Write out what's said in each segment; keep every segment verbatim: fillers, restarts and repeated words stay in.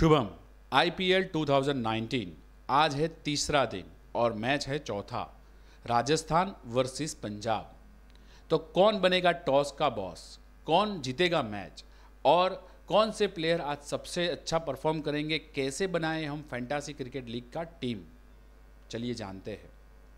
Shubham, IPL दो हज़ार उन्नीस आज है तीसरा दिन और मैच है चौथा, राजस्थान वर्सेस पंजाब। तो कौन बनेगा टॉस का बॉस, कौन जीतेगा मैच और कौन से प्लेयर आज सबसे अच्छा परफॉर्म करेंगे, कैसे बनाएं हम फैंटासी क्रिकेट लीग का टीम, चलिए जानते हैं।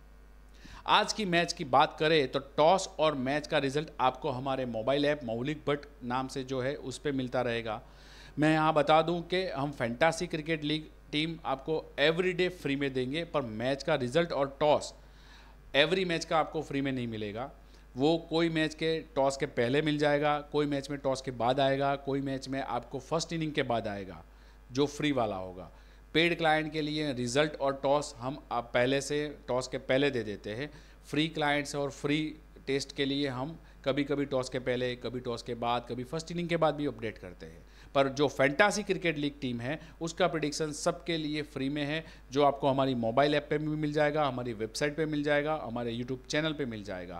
आज की मैच की बात करें तो टॉस और मैच का रिजल्ट आपको हमारे मोबाइल ऐप मौलिक भट्ट नाम से जो है उस पर मिलता रहेगा। मैं यहाँ बता दूं कि हम फैंटासी क्रिकेट लीग टीम आपको एवरीडे फ्री में देंगे, पर मैच का रिजल्ट और टॉस एवरी मैच का आपको फ्री में नहीं मिलेगा। वो कोई मैच के टॉस के पहले मिल जाएगा, कोई मैच में टॉस के बाद आएगा, कोई मैच में आपको फर्स्ट इनिंग के बाद आएगा जो फ्री वाला होगा। पेड क्लाइंट के लिए रिजल्ट और टॉस हम आप पहले से टॉस के पहले दे देते हैं। फ्री क्लाइंट्स और फ्री टेस्ट के लिए हम कभी कभी टॉस के पहले, कभी टॉस के बाद, कभी फर्स्ट इनिंग के बाद भी अपडेट करते हैं। पर जो फैंटासी क्रिकेट लीग टीम है उसका प्रेडिक्शन सबके लिए फ्री में है, जो आपको हमारी मोबाइल ऐप पे भी मिल जाएगा, हमारी वेबसाइट पे मिल जाएगा, हमारे यूट्यूब चैनल पे मिल जाएगा।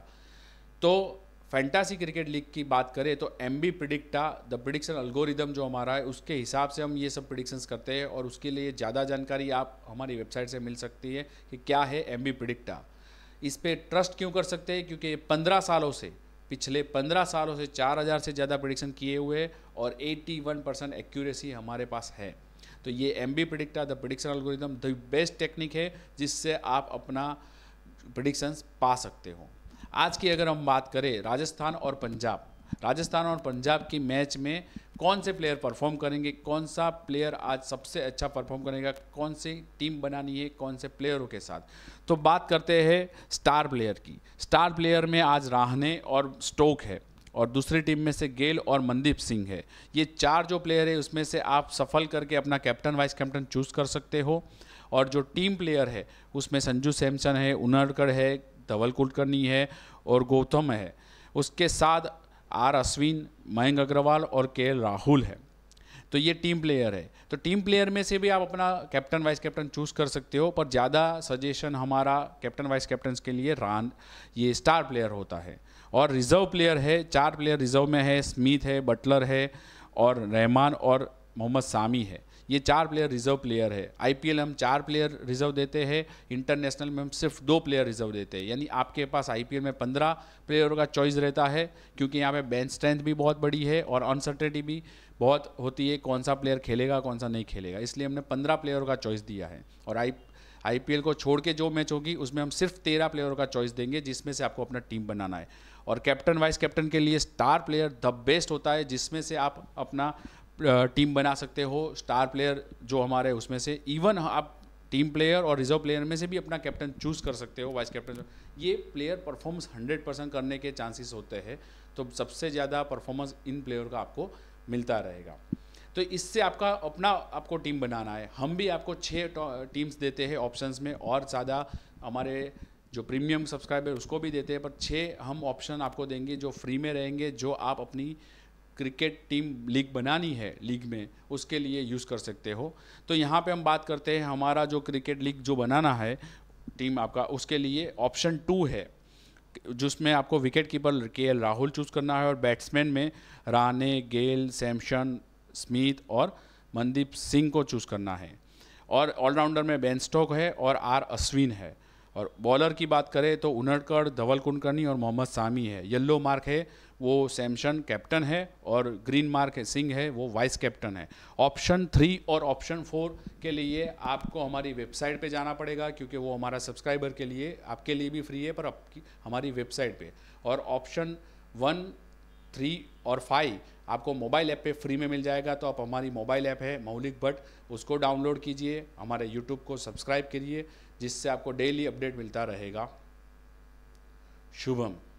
तो फैंटासी क्रिकेट लीग की बात करें तो M B Predicta the prediction algorithm जो हमारा है उसके हिसाब से हम ये सब प्रिडिक्शंस करते हैं, और उसके लिए ज़्यादा जानकारी आप हमारी वेबसाइट से मिल सकती है कि क्या है एम बी प्रिडिक्टा। इस पर ट्रस्ट क्यों कर सकते हैं, क्योंकि पंद्रह सालों से पिछले पंद्रह सालों से चार हज़ार से ज़्यादा प्रिडिक्शन किए हुए और इक्यासी परसेंट एक्यूरेसी हमारे पास है। तो ये M B Predicta the prediction algorithm the best technique है जिससे आप अपना प्रिडिक्शंस पा सकते हो। आज की अगर हम बात करें राजस्थान और पंजाब, राजस्थान और पंजाब की मैच में कौन से प्लेयर परफॉर्म करेंगे, कौन सा प्लेयर आज सबसे अच्छा परफॉर्म करेगा, कौन सी टीम बनानी है, कौन से प्लेयरों के साथ, तो बात करते हैं स्टार प्लेयर की। स्टार प्लेयर में आज राहने और स्टोक है, और दूसरी टीम में से गेल और मनदीप सिंह है। ये चार जो प्लेयर है उसमें से आप सफल करके अपना कैप्टन वाइस कैप्टन चूज कर सकते हो। और जो टीम प्लेयर है उसमें संजू सैमसन है, उनड़कड़ है, धवल कुलकर्णी है और गौतम है। उसके साथ आर अश्विन, मयंक अग्रवाल और के एल राहुल है। तो ये टीम प्लेयर है। तो टीम प्लेयर में से भी आप अपना कैप्टन वाइस कैप्टन चूज कर सकते हो, पर ज़्यादा सजेशन हमारा कैप्टन वाइस कैप्टन के लिए रान ये स्टार प्लेयर होता है। और रिजर्व प्लेयर है, चार प्लेयर रिजर्व में है, स्मिथ है, बटलर है और रहमान और मोहम्मद सामी है। ये चार प्लेयर रिजर्व प्लेयर है। आईपीएल हम चार प्लेयर रिजर्व देते हैं, इंटरनेशनल में हम सिर्फ दो प्लेयर रिजर्व देते हैं। यानी आपके पास आईपीएल में पंद्रह प्लेयरों का चॉइस रहता है, क्योंकि यहाँ पे बेंच स्ट्रेंथ भी बहुत बड़ी है और अनसर्टेनिटी भी बहुत होती है, कौन सा प्लेयर खेलेगा कौन सा नहीं खेलेगा। इसलिए हमने पंद्रह प्लेयरों का चॉइस दिया है। और आई आईपीएल को छोड़ के जो मैच होगी उसमें हम सिर्फ तेरह प्लेयरों का चॉइस देंगे, जिसमें से आपको अपना टीम बनाना है। और कैप्टन वाइस कैप्टन के लिए स्टार प्लेयर द बेस्ट होता है, जिसमें से आप अपना टीम बना सकते हो। स्टार प्लेयर जो हमारे उसमें से इवन आप टीम प्लेयर और रिजर्व प्लेयर में से भी अपना कैप्टन चूज कर सकते हो, वाइस कैप्टन। ये प्लेयर परफॉर्मेंस हंड्रेड परसेंट करने के चांसेस होते हैं, तो सबसे ज़्यादा परफॉर्मेंस इन प्लेयर का आपको मिलता रहेगा। तो इससे आपका अपना आपको टीम बनाना है। हम भी आपको छः टीम्स देते हैं ऑप्शंस में, और ज़्यादा हमारे जो प्रीमियम सब्सक्राइबर उसको भी देते हैं, पर छः हम ऑप्शन आपको देंगे जो फ्री में रहेंगे, जो आप अपनी क्रिकेट टीम लीग बनानी है लीग में उसके लिए यूज़ कर सकते हो। तो यहाँ पे हम बात करते हैं हमारा जो क्रिकेट लीग जो बनाना है टीम आपका, उसके लिए ऑप्शन टू है, जिसमें आपको wicket keeper K L Rahul choose करना है, और बैट्समैन में राणे, गेल, सैमसन, स्मिथ और मनदीप सिंह को चूज़ करना है। और ऑलराउंडर में बेन स्टोक है और आर अश्विन है। और बॉलर की बात करें तो उनड़कड़, धवल कुलकर्णी और मोहम्मद सामी है। येलो मार्क है वो सैमसन कैप्टन है, और ग्रीन मार्क है सिंह है वो वाइस कैप्टन है। ऑप्शन थ्री और ऑप्शन फोर के लिए आपको हमारी वेबसाइट पे जाना पड़ेगा, क्योंकि वो हमारा सब्सक्राइबर के लिए, आपके लिए भी फ्री है पर आपकी हमारी वेबसाइट पे। और ऑप्शन वन, थ्री और फाइव आपको मोबाइल ऐप पे फ्री में मिल जाएगा। तो आप हमारी मोबाइल ऐप है मौलिक भट्ट, उसको डाउनलोड कीजिए, हमारे यूट्यूब को सब्सक्राइब करिए, जिससे आपको डेली अपडेट मिलता रहेगा। शुभम।